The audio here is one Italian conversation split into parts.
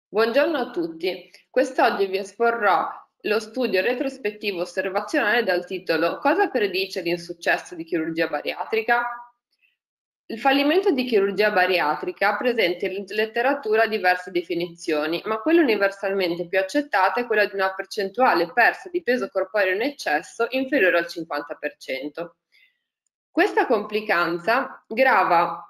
Buongiorno a tutti, quest'oggi vi esporrò lo studio retrospettivo osservazionale dal titolo "Cosa predice l'insuccesso di chirurgia bariatrica?". Il fallimento di chirurgia bariatrica presenta in letteratura diverse definizioni, ma quella universalmente più accettata è quella di una percentuale persa di peso corporeo in eccesso inferiore al 50%. Questa complicanza grava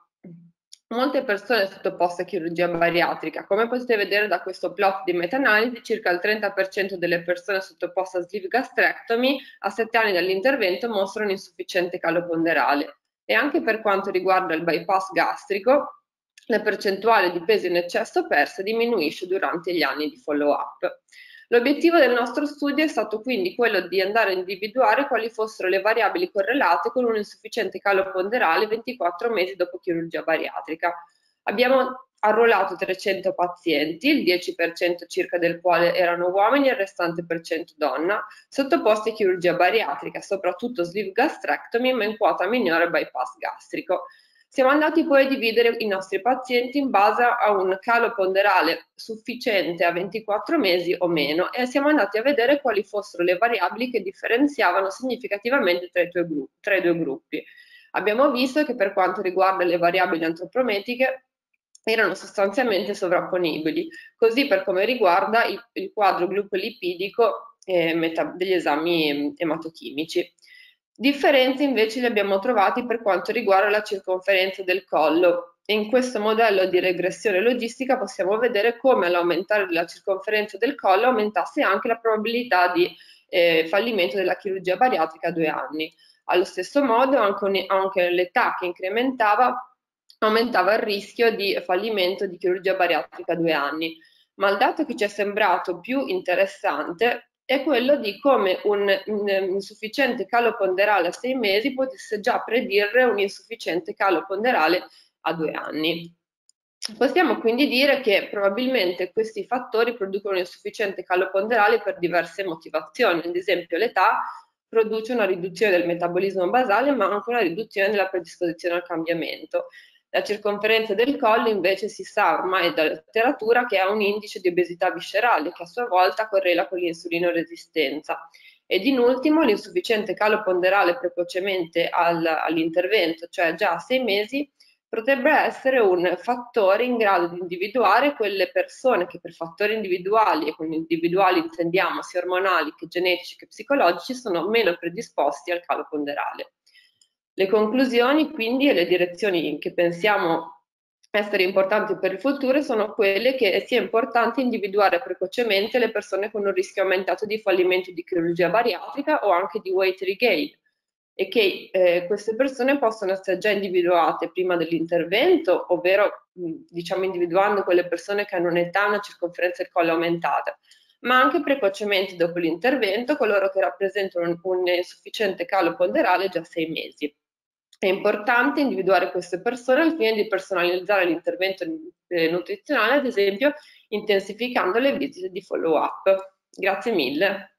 molte persone sottoposte a chirurgia bariatrica. Come potete vedere da questo plot di meta-analisi, circa il 30% delle persone sottoposte a sleeve gastrectomy a 7 anni dall'intervento mostrano un insufficiente calo ponderale. E anche per quanto riguarda il bypass gastrico, la percentuale di peso in eccesso persa diminuisce durante gli anni di follow-up. L'obiettivo del nostro studio è stato quindi quello di andare a individuare quali fossero le variabili correlate con un insufficiente calo ponderale 24 mesi dopo chirurgia bariatrica. Abbiamo arruolato 300 pazienti, il 10% circa del quale erano uomini e il restante per cento donna, sottoposti a chirurgia bariatrica, soprattutto sleeve gastrectomy, ma in quota minore bypass gastrico. Siamo andati poi a dividere i nostri pazienti in base a un calo ponderale sufficiente a 24 mesi o meno e siamo andati a vedere quali fossero le variabili che differenziavano significativamente tra i due gruppi. Abbiamo visto che per quanto riguarda le variabili antropometriche erano sostanzialmente sovrapponibili, così per come riguarda il quadro glucolipidico degli esami ematochimici. Differenze invece le abbiamo trovate per quanto riguarda la circonferenza del collo e in questo modello di regressione logistica possiamo vedere come all'aumentare la circonferenza del collo aumentasse anche la probabilità di fallimento della chirurgia bariatrica a 2 anni. Allo stesso modo anche l'età che incrementava aumentava il rischio di fallimento di chirurgia bariatrica a 2 anni. Ma il dato che ci è sembrato più interessante è quello di come un insufficiente calo ponderale a 6 mesi potesse già predire un insufficiente calo ponderale a 2 anni. Possiamo quindi dire che probabilmente questi fattori producono un insufficiente calo ponderale per diverse motivazioni, ad esempio l'età produce una riduzione del metabolismo basale ma anche una riduzione della predisposizione al cambiamento. La circonferenza del collo invece si sa ormai dalla letteratura che ha un indice di obesità viscerale che a sua volta correla con l'insulinoresistenza. Ed in ultimo l'insufficiente calo ponderale precocemente all'intervento, cioè già a 6 mesi, potrebbe essere un fattore in grado di individuare quelle persone che per fattori individuali, e con individuali intendiamo sia ormonali che genetici che psicologici, sono meno predisposti al calo ponderale. Le conclusioni quindi e le direzioni che pensiamo essere importanti per il futuro sono quelle che sia importante individuare precocemente le persone con un rischio aumentato di fallimento di chirurgia bariatrica o anche di weight regain e che queste persone possono essere già individuate prima dell'intervento, ovvero diciamo individuando quelle persone che hanno un'età e una circonferenza del collo aumentata, ma anche precocemente dopo l'intervento coloro che rappresentano un insufficiente calo ponderale già a 6 mesi. È importante individuare queste persone al fine di personalizzare l'intervento nutrizionale, ad esempio intensificando le visite di follow-up. Grazie mille.